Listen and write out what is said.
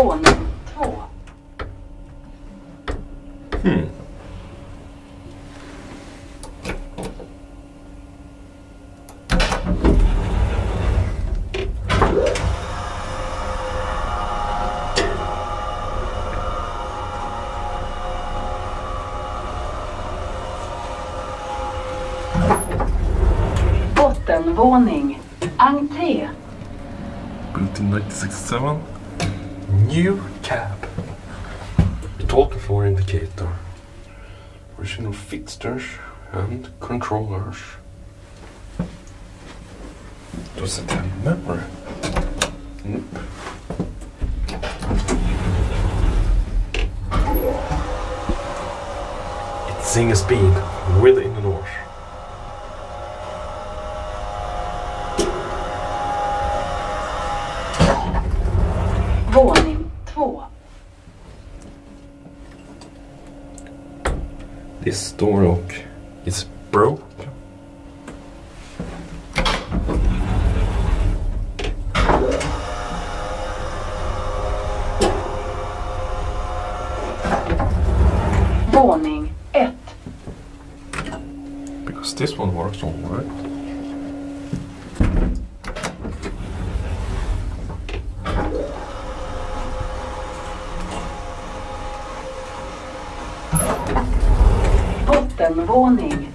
Våning 2. Bottenvåning. Entré. Built in 1967. New cab. Talking floor indicator. Original fixtures and controllers. Does it have memory? Nope. It's single speed with Innerdoors. Våning 2. This door lock is broke. Våning 1. Because this one works all right. Bottenvåning